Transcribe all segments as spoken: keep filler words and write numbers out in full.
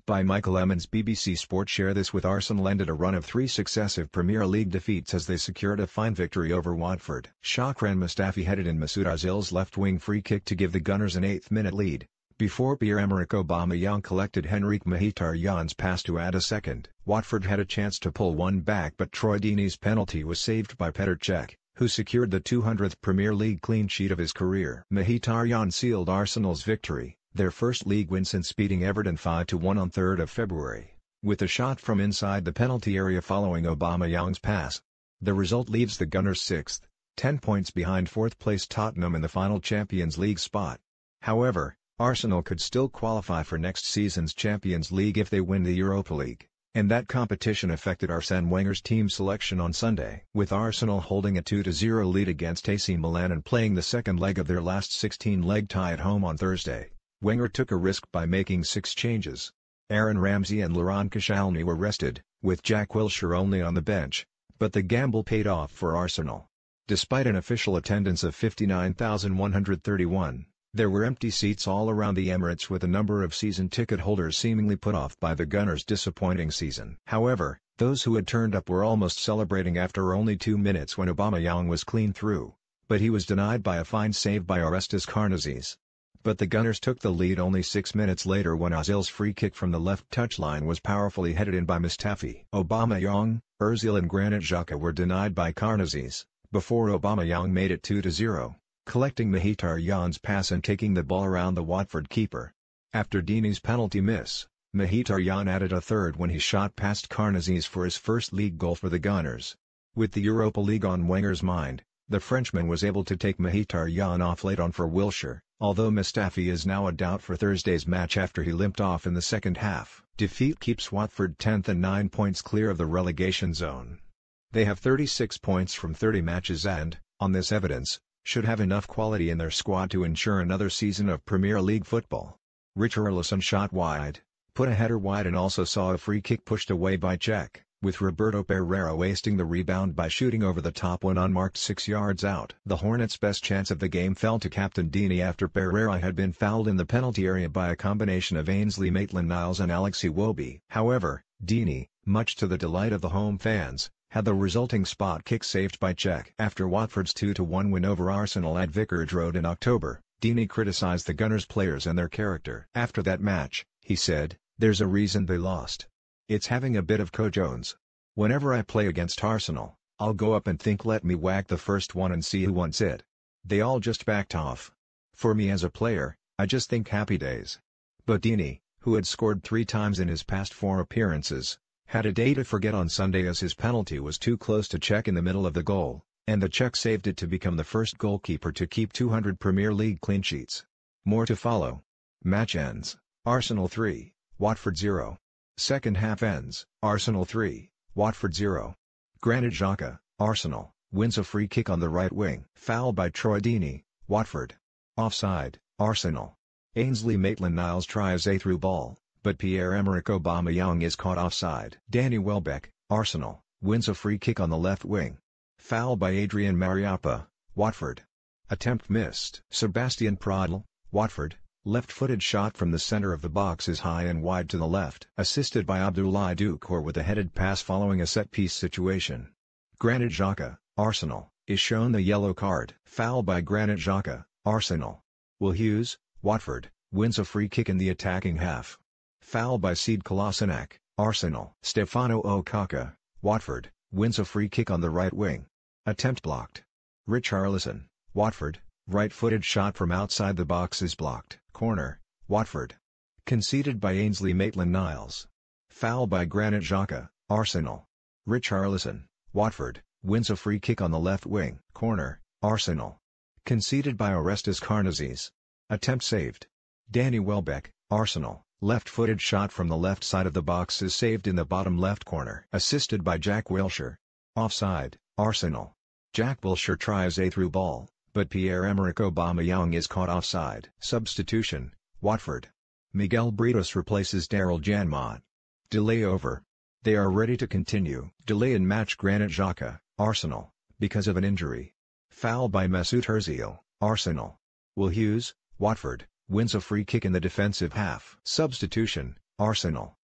By Michael Emmons, B B C Sport. Share this with Arsenal ended a run of three successive Premier League defeats as they secured a fine victory over Watford. Shakran Mustafi headed in Mesut Ozil's left-wing free kick to give the Gunners an eighth-minute lead, before Pierre-Emerick Aubameyang collected Henrikh Mkhitaryan's pass to add a second. Watford had a chance to pull one back, but Troy Deeney's penalty was saved by Petr Cech, who secured the two hundredth Premier League clean sheet of his career. Mkhitaryan sealed Arsenal's victory, their first league win since beating Everton five to one on third of February, with a shot from inside the penalty area following Aubameyang's pass. The result leaves the Gunners sixth, ten points behind fourth-place Tottenham in the final Champions League spot. However, Arsenal could still qualify for next season's Champions League if they win the Europa League, and that competition affected Arsène Wenger's team selection on Sunday. With Arsenal holding a two to zero lead against A C Milan and playing the second leg of their last sixteen-leg tie at home on Thursday, Wenger took a risk by making six changes. Aaron Ramsey and Laurent Koscielny were rested, with Jack Wilshere only on the bench, but the gamble paid off for Arsenal. Despite an official attendance of fifty-nine thousand one hundred thirty-one, there were empty seats all around the Emirates, with a number of season ticket holders seemingly put off by the Gunners' disappointing season. However, those who had turned up were almost celebrating after only two minutes when Aubameyang was clean through, but he was denied by a fine save by Orestes Karnezis. But the Gunners took the lead only six minutes later when Ozil's free kick from the left touchline was powerfully headed in by Mustafi. Aubameyang, Ozil and Granit Xhaka were denied by Karnezis, before Aubameyang made it two to zero, collecting Mkhitaryan's pass and taking the ball around the Watford keeper. After Deeney's penalty miss, Mkhitaryan added a third when he shot past Karnezis for his first league goal for the Gunners. With the Europa League on Wenger's mind, the Frenchman was able to take Mkhitaryan off late on for Wilshere, although Mustafi is now a doubt for Thursday's match after he limped off in the second half. Defeat keeps Watford tenth and nine points clear of the relegation zone. They have thirty-six points from thirty matches and, on this evidence, should have enough quality in their squad to ensure another season of Premier League football. Richarlison shot wide, put a header wide and also saw a free kick pushed away by Cech, with Roberto Pereira wasting the rebound by shooting over the top when unmarked six yards out. The Hornets' best chance of the game fell to captain Deeney after Pereira had been fouled in the penalty area by a combination of Ainsley Maitland-Niles and Alex Iwobi. However, Deeney, much to the delight of the home fans, had the resulting spot kick saved by Cech. After Watford's two to one win over Arsenal at Vicarage Road in October, Deeney criticised the Gunners' players and their character. After that match, he said, "There's a reason they lost. It's having a bit of Co Jones. Whenever I play against Arsenal, I'll go up and think let me whack the first one and see who wants it. They all just backed off. For me as a player, I just think happy days." But Deeney, who had scored three times in his past four appearances, had a day to forget on Sunday as his penalty was too close to Cech in the middle of the goal, and the Czech saved it to become the first goalkeeper to keep two hundred Premier League clean sheets. More to follow. Match ends, Arsenal three, Watford zero. Second half ends, Arsenal three, Watford zero. Granit Xhaka, Arsenal, wins a free kick on the right wing. Foul by Troy Deeney, Watford. Offside, Arsenal. Ainsley Maitland-Niles tries a through ball, but Pierre-Emerick Aubameyang is caught offside. Danny Welbeck, Arsenal, wins a free kick on the left wing. Foul by Adrien Mariappa, Watford. Attempt missed. Sebastian Pradl, Watford, left-footed shot from the center of the box is high and wide to the left. Assisted by Abdoulaye Doucouré with a headed pass following a set-piece situation. Granit Xhaka, Arsenal, is shown the yellow card. Foul by Granit Xhaka, Arsenal. Will Hughes, Watford, wins a free kick in the attacking half. Foul by Sead Kolasinac, Arsenal. Stefano Okaka, Watford, wins a free kick on the right wing. Attempt blocked. Richarlison, Watford, right-footed shot from outside the box is blocked. Corner, Watford. Conceded by Ainsley Maitland-Niles. Foul by Granit Xhaka, Arsenal. Richarlison, Watford, wins a free kick on the left wing. Corner, Arsenal. Conceded by Orestes Karnezis. Attempt saved. Danny Welbeck, Arsenal, left-footed shot from the left side of the box is saved in the bottom left corner. Assisted by Jack Wilshere. Offside, Arsenal. Jack Wilshere tries a through ball, but Pierre-Emerick Aubameyang is caught offside. Substitution, Watford. Miguel Britos replaces Daryl Janmaat. Delay over. They are ready to continue. Delay in match Granit Xhaka, Arsenal, because of an injury. Foul by Mesut Ozil, Arsenal. Will Hughes, Watford, wins a free kick in the defensive half. Substitution, Arsenal.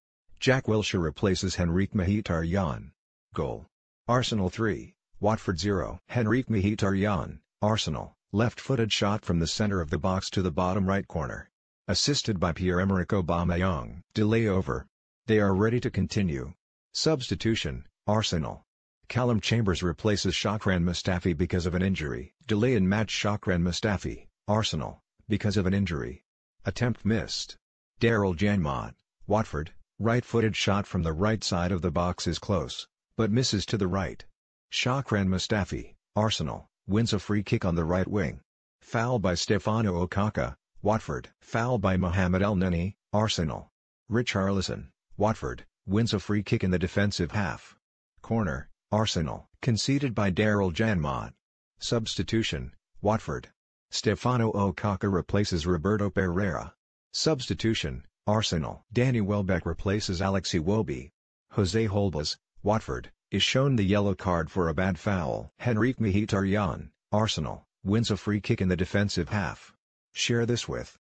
Jack Wilshere replaces Henrikh Mkhitaryan. Goal. Arsenal three, Watford zero. Henrikh Mkhitaryan, Arsenal, left-footed shot from the center of the box to the bottom right corner. Assisted by Pierre-Emerick Aubameyang. Delay over. They are ready to continue. Substitution, Arsenal. Callum Chambers replaces Shakran Mustafi because of an injury. Delay in match. Shakran Mustafi, Arsenal, because of an injury. Attempt missed. Daryl Janmaat, Watford, right-footed shot from the right side of the box is close, but misses to the right. Shakran Mustafi, Arsenal, wins a free kick on the right wing. Foul by Stefano Okaka, Watford. Foul by Mohamed El Neni, Arsenal. Richarlison, Watford, wins a free kick in the defensive half. Corner, Arsenal. Conceded by Daryl Janmaat. Substitution, Watford. Stefano Okaka replaces Roberto Pereira. Substitution, Arsenal. Danny Welbeck replaces Alex Iwobi. Jose Holbas, Watford, is shown the yellow card for a bad foul. Henrikh Mkhitaryan, Arsenal, wins a free kick in the defensive half. Share this with